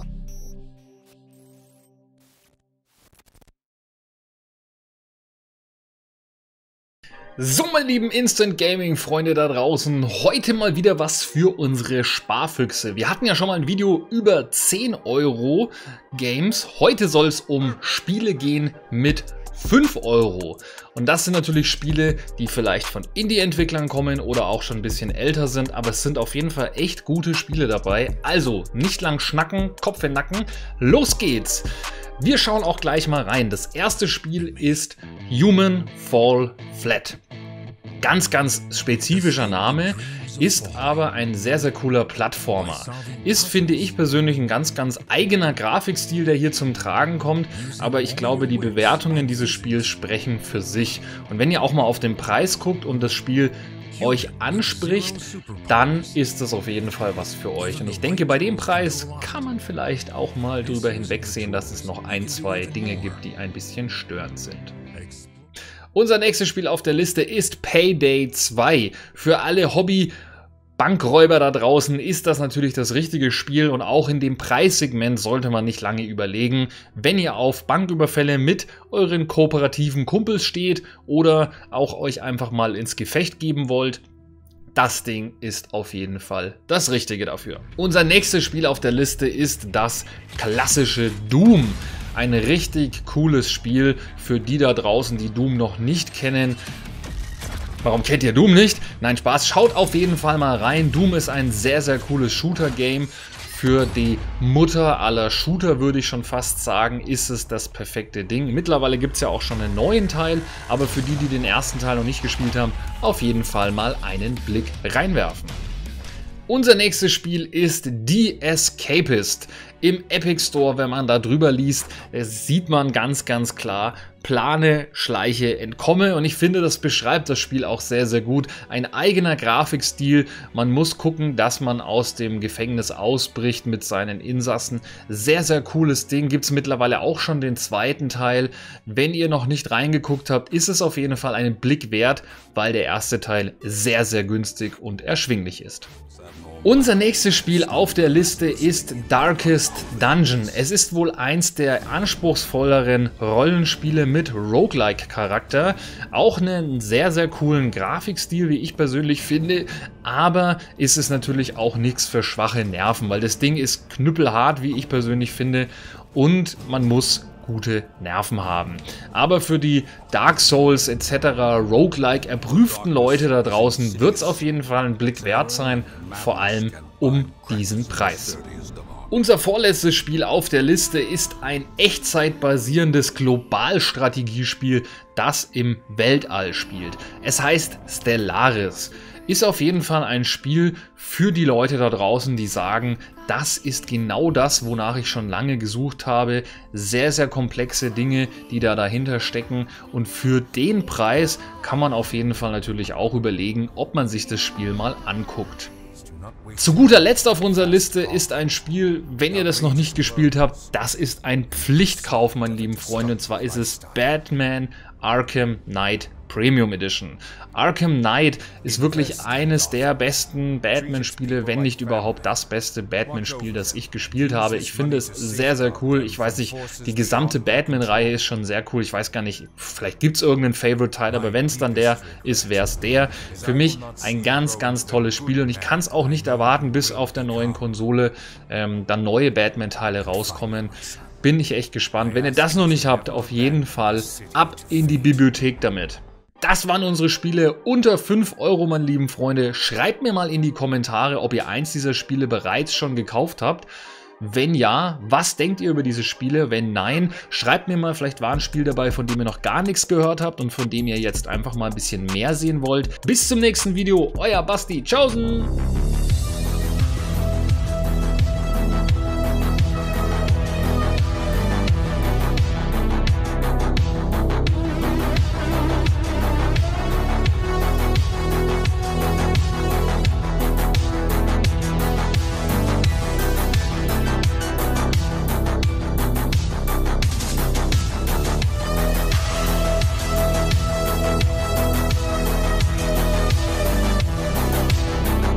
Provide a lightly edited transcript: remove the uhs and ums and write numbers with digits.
So, meine lieben Instant Gaming Freunde da draußen, heute mal wieder was für unsere Sparfüchse. Wir hatten ja schon mal ein Video über 10 Euro Games. Heute soll es um Spiele gehen mit 5 Euro. Und das sind natürlich Spiele, die vielleicht von Indie-Entwicklern kommen oder auch schon ein bisschen älter sind, aber es sind auf jeden Fall echt gute Spiele dabei. Also nicht lang schnacken, Kopf in den Nacken, los geht's! Wir schauen auch gleich mal rein. Das erste Spiel ist Human Fall Flat. Ganz spezifischer Name, ist aber ein sehr cooler Plattformer. Ist, finde ich persönlich, ein ganz eigener Grafikstil, der hier zum Tragen kommt, aber ich glaube, die Bewertungen dieses Spiels sprechen für sich. Und wenn ihr auch mal auf den Preis guckt und das Spiel euch anspricht, dann ist das auf jeden Fall was für euch. Und ich denke, bei dem Preis kann man vielleicht auch mal drüber hinwegsehen, dass es noch ein, zwei Dinge gibt, die ein bisschen störend sind. Unser nächstes Spiel auf der Liste ist Payday 2. Für alle Hobby-Bankräuber da draußen ist das natürlich das richtige Spiel und auch in dem Preissegment sollte man nicht lange überlegen. Wenn ihr auf Banküberfälle mit euren kooperativen Kumpels steht oder auch euch einfach mal ins Gefecht geben wollt, das Ding ist auf jeden Fall das Richtige dafür. Unser nächstes Spiel auf der Liste ist das klassische Doom. Ein richtig cooles Spiel für die da draußen, die Doom noch nicht kennen. Warum kennt ihr Doom nicht? Nein, Spaß. Schaut auf jeden Fall mal rein. Doom ist ein sehr cooles Shooter-Game. Für die Mutter aller Shooter würde ich schon fast sagen, ist es das perfekte Ding. Mittlerweile gibt es ja auch schon einen neuen Teil, aber für die, die den ersten Teil noch nicht gespielt haben, auf jeden Fall mal einen Blick reinwerfen. Unser nächstes Spiel ist The Escapist. Im Epic Store, wenn man da drüber liest, sieht man ganz klar, plane, schleiche, entkomme. Und ich finde, das beschreibt das Spiel auch sehr gut. Ein eigener Grafikstil. Man muss gucken, dass man aus dem Gefängnis ausbricht mit seinen Insassen. Sehr cooles Ding. Gibt es mittlerweile auch schon den zweiten Teil. Wenn ihr noch nicht reingeguckt habt, ist es auf jeden Fall einen Blick wert, weil der erste Teil sehr günstig und erschwinglich ist. Unser nächstes Spiel auf der Liste ist Darkest Dungeon. Es ist wohl eins der anspruchsvolleren Rollenspiele mit Roguelike-Charakter. Auch einen sehr coolen Grafikstil, wie ich persönlich finde. Aber ist es natürlich auch nichts für schwache Nerven, weil das Ding ist knüppelhart, wie ich persönlich finde. Und man muss gute Nerven haben. Aber für die Dark Souls etc. Roguelike erprüften Leute da draußen wird es auf jeden Fall ein Blick wert sein, vor allem um diesen Preis. Unser vorletztes Spiel auf der Liste ist ein echtzeitbasierendes Globalstrategiespiel, das im Weltall spielt. Es heißt Stellaris. Ist auf jeden Fall ein Spiel für die Leute da draußen, die sagen, das ist genau das, wonach ich schon lange gesucht habe. Sehr komplexe Dinge, die da dahinter stecken. Und für den Preis kann man auf jeden Fall natürlich auch überlegen, ob man sich das Spiel mal anguckt. Zu guter Letzt auf unserer Liste ist ein Spiel, wenn ihr das noch nicht gespielt habt, das ist ein Pflichtkauf, meine lieben Freunde. Und zwar ist es Batman Arkham Knight Premium Edition. Arkham Knight ist wirklich eines der besten Batman-Spiele, wenn nicht überhaupt das beste Batman-Spiel, das ich gespielt habe. Ich finde es sehr cool. Ich weiß nicht, die gesamte Batman-Reihe ist schon sehr cool. Ich weiß gar nicht, vielleicht gibt es irgendeinen Favorite-Teil, aber wenn es dann der ist, wäre es der. Für mich ein ganz tolles Spiel und ich kann es auch nicht erwarten, bis auf der neuen Konsole dann neue Batman-Teile rauskommen. Bin ich echt gespannt. Wenn ihr das noch nicht habt, auf jeden Fall ab in die Bibliothek damit. Das waren unsere Spiele unter 5 Euro, meine lieben Freunde. Schreibt mir mal in die Kommentare, ob ihr eins dieser Spiele bereits schon gekauft habt. Wenn ja, was denkt ihr über diese Spiele? Wenn nein, schreibt mir mal, vielleicht war ein Spiel dabei, von dem ihr noch gar nichts gehört habt und von dem ihr jetzt einfach mal ein bisschen mehr sehen wollt. Bis zum nächsten Video, euer Basti. Tschaußen!